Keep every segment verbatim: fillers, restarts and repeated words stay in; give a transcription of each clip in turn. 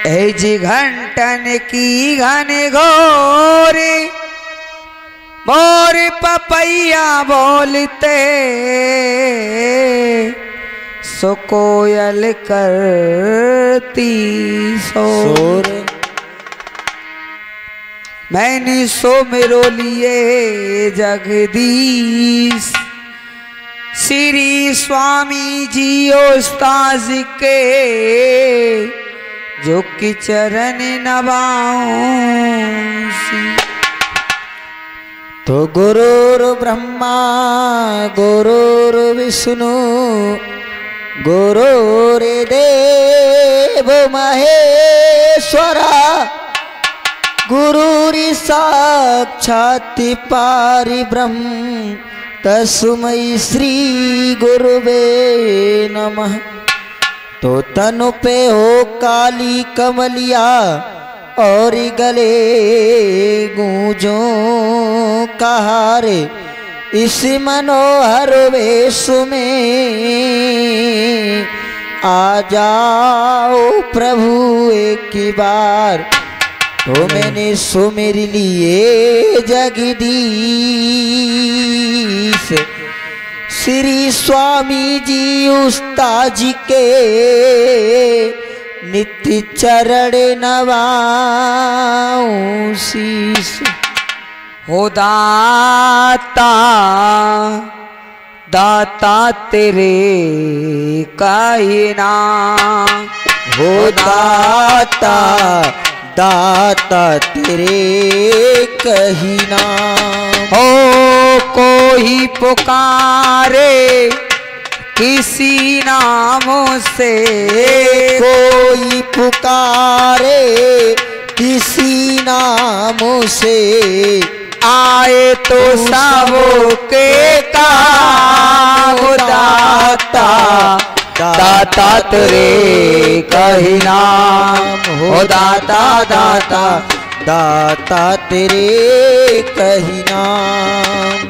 ए जी घंटन की घन घोरी मोर पपैया बोलते सो कोयल करती शोर। मैंने सो मेरो लिए जगदीश श्री स्वामी जी उस्ताद के जो कि चरण नवाऊं। तो गुरुर् ब्रह्मा गुरुर्विष्णु गुरुर्देव महेश्वरा गुरुरि साक्षात् पारिब्रह्म तस्मै श्री गुरुवे नमः। तो तनु पे हो काली कमलिया और गले गूंजो कहारे इस मनोहर वेश में आ जाओ प्रभु एक बार। तो मैंने सुमिर लिए जगदीश श्री स्वामी जी उस्ताद जी के नित्य चरण नवाऊं शीश। हो दाता दाता तेरे कायना हो दाता दाता तेरे कहीना। हो कोई पुकारे किसी नामों से कोई पुकारे किसी नामों से आए तो सबो के काम। दाता दाता तेरे कही नाम हो दाता दाता दाता तेरे कही नाम।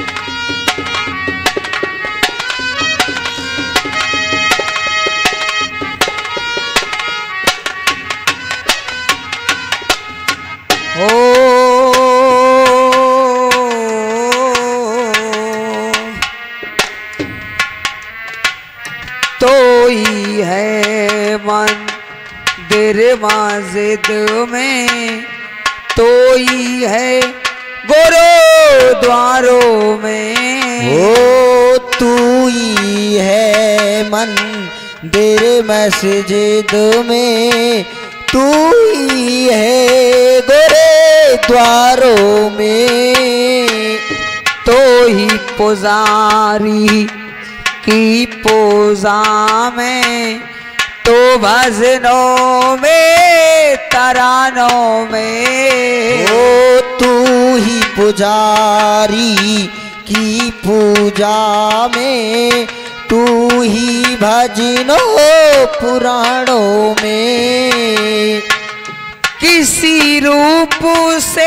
ओ तो ही है मंदिर मस्जिद में तो ही है गुरुद्वारों में। ओ तू ही है मंदिर मस्जिद में तू ही है गुरुद्वारों में। तो ही पुजारी की पूजा में तो भजनों में तरानों में। ओ तू ही पुजारी की पूजा में तू ही भजनों पुराणों में। किसी रूप से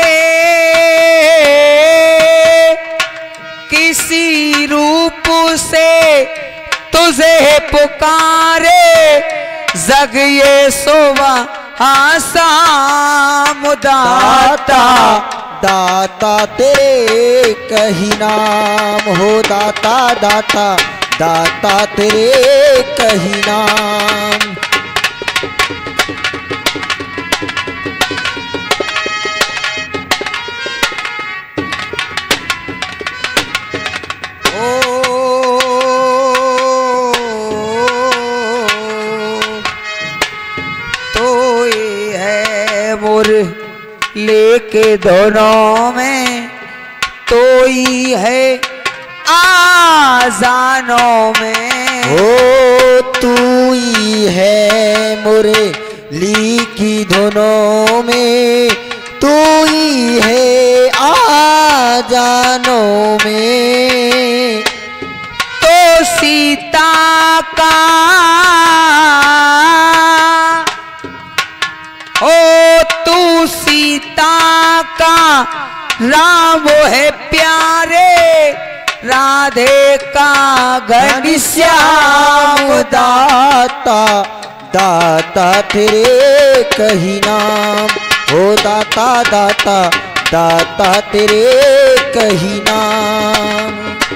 किसी रूप से तुझे पुकारे जग ये सुबह आसाम। दाता दाता तेरे कही नाम हो दाता दाता दाता तेरे कही नाम। लेके दोनों में तो ही है आजानों में। ओ तू ही है मुरली की धुनों में तू ही है आजानों में। तो सीता का ओ तू सीता का राम है प्यारे राधे का घनश्याम। दाता दाता तेरे कहीं नाम, हो दाता दाता दाता तेरे कहीं नाम।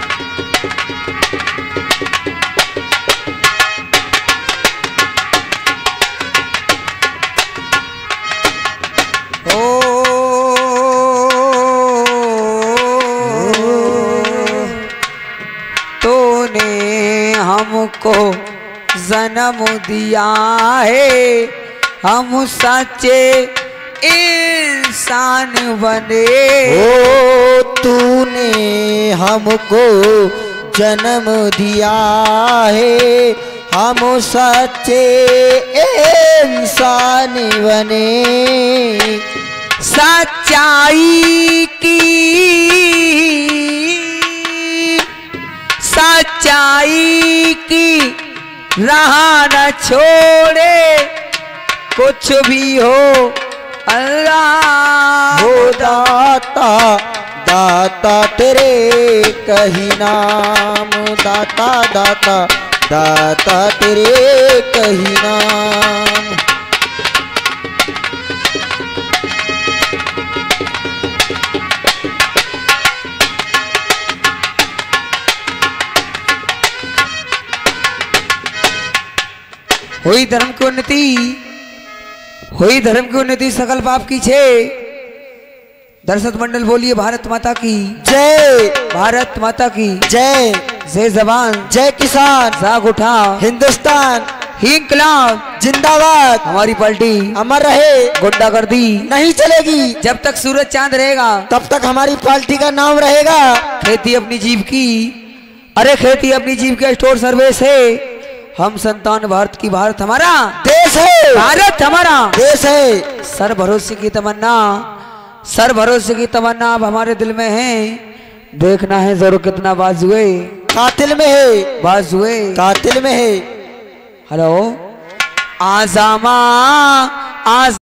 तूने हमको जन्म दिया है, हम सच्चे इंसान बने। ओ तूने हमको जन्म दिया है, हम सच्चे इंसान बने। सच्चाई की सच्चाई की राह न छोड़े, कुछ भी हो अल्लाह हो दाता दाता तेरे कहीं नाम, दाता दाता दाता तेरे कहीं नाम। हुई धर्म की उन्नति, हुई धर्म की उन्नति, सकल पाप की छे। दर्शक मंडल बोलिए भारत माता की जय, भारत माता की जय। जय जवान, जय किसान, जाग उठा हिंदुस्तान इंकलाब जिंदाबाद। हमारी पार्टी अमर रहे, गुंडागर्दी नहीं चलेगी। जब तक सूरज चांद रहेगा तब तक हमारी पार्टी का नाम रहेगा। खेती अपनी जीव की, अरे खेती अपनी जीव के स्टोर सर्विस है। हम संतान भारत की, भारत हमारा देश है, भारत हमारा देश है। सर भरोसे की तमन्ना, सर भरोसे की तमन्ना अब हमारे दिल में है। देखना है जरूर कितना बाजुए, कातिल में है, बाजुए कातिल में है। हेलो आजामा आज